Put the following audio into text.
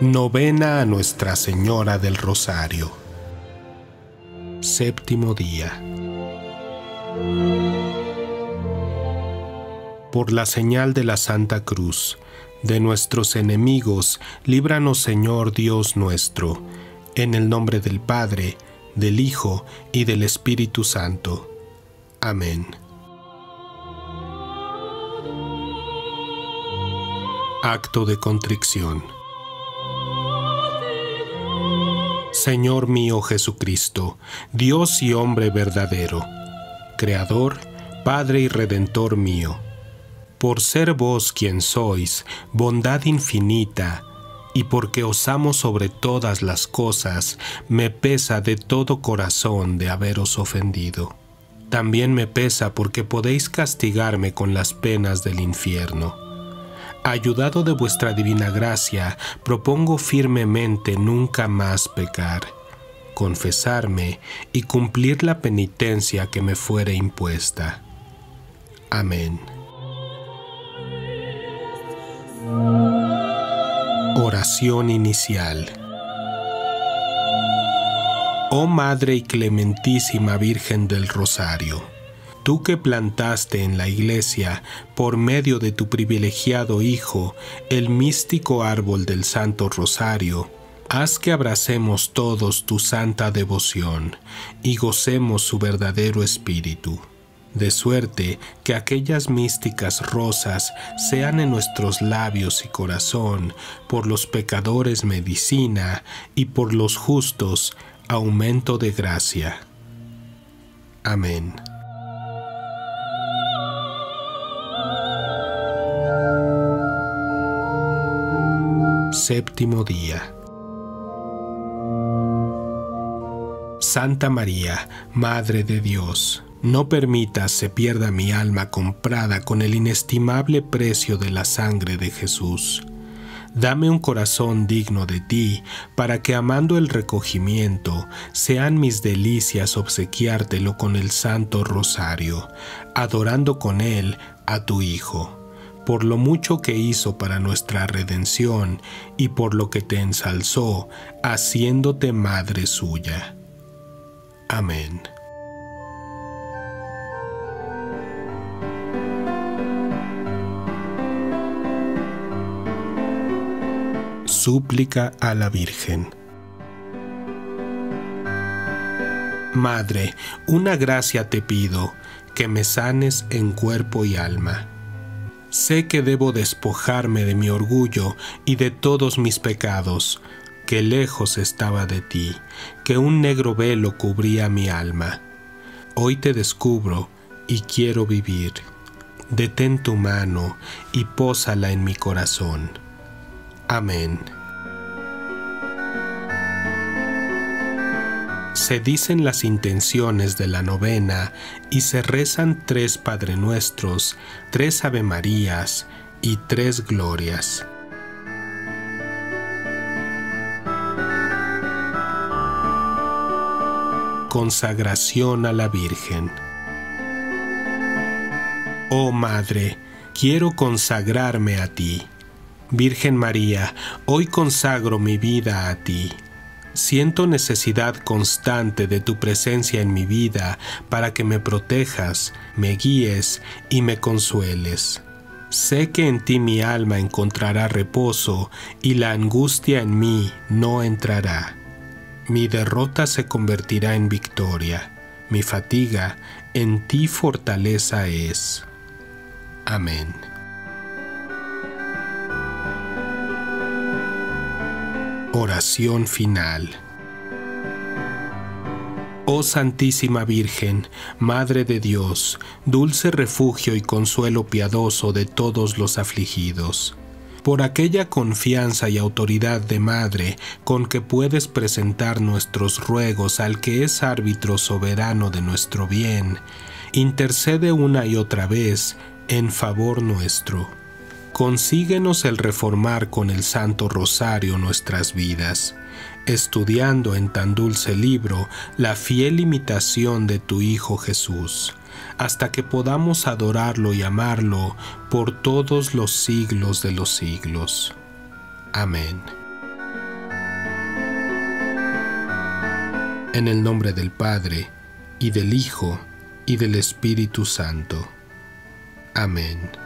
Novena a Nuestra Señora del Rosario. Séptimo día. Por la señal de la Santa Cruz, de nuestros enemigos, líbranos, Señor Dios nuestro, en el nombre del Padre, del Hijo y del Espíritu Santo. Amén. Acto de contrición. Señor mío Jesucristo, Dios y hombre verdadero, Creador, Padre y Redentor mío, por ser vos quien sois, bondad infinita, y porque os amo sobre todas las cosas, me pesa de todo corazón de haberos ofendido. También me pesa porque podéis castigarme con las penas del infierno. Ayudado de vuestra divina gracia, propongo firmemente nunca más pecar, confesarme y cumplir la penitencia que me fuere impuesta. Amén. Oración inicial. Oh Madre y Clementísima Virgen del Rosario, tú que plantaste en la Iglesia, por medio de tu privilegiado Hijo, el místico árbol del Santo Rosario, haz que abracemos todos tu santa devoción y gocemos su verdadero espíritu, de suerte que aquellas místicas rosas sean en nuestros labios y corazón, por los pecadores medicina y por los justos aumento de gracia. Amén. Séptimo día. Santa María, Madre de Dios, no permitas se pierda mi alma comprada con el inestimable precio de la sangre de Jesús. Dame un corazón digno de ti, para que amando el recogimiento, sean mis delicias obsequiártelo con el Santo Rosario, adorando con él a tu Hijo, por lo mucho que hizo para nuestra redención y por lo que te ensalzó, haciéndote madre suya. Amén. Súplica a la Virgen. Madre, una gracia te pido, que me sanes en cuerpo y alma. Sé que debo despojarme de mi orgullo y de todos mis pecados, que lejos estaba de ti, que un negro velo cubría mi alma. Hoy te descubro y quiero vivir. Detén tu mano y pósala en mi corazón. Amén. Se dicen las intenciones de la novena y se rezan 3 Padre Nuestros, 3 Ave Marías y 3 Glorias. Consagración a la Virgen. Oh Madre, quiero consagrarme a ti. Virgen María, hoy consagro mi vida a ti. Siento necesidad constante de tu presencia en mi vida para que me protejas, me guíes y me consueles. Sé que en ti mi alma encontrará reposo y la angustia en mí no entrará. Mi derrota se convertirá en victoria, mi fatiga en ti fortaleza es. Amén. Oración final. Oh Santísima Virgen, Madre de Dios, dulce refugio y consuelo piadoso de todos los afligidos, por aquella confianza y autoridad de Madre con que puedes presentar nuestros ruegos al que es árbitro soberano de nuestro bien, intercede una y otra vez en favor nuestro. Consíguenos el reformar con el Santo Rosario nuestras vidas, estudiando en tan dulce libro la fiel imitación de tu Hijo Jesús, hasta que podamos adorarlo y amarlo por todos los siglos de los siglos. Amén. En el nombre del Padre, y del Hijo, y del Espíritu Santo. Amén.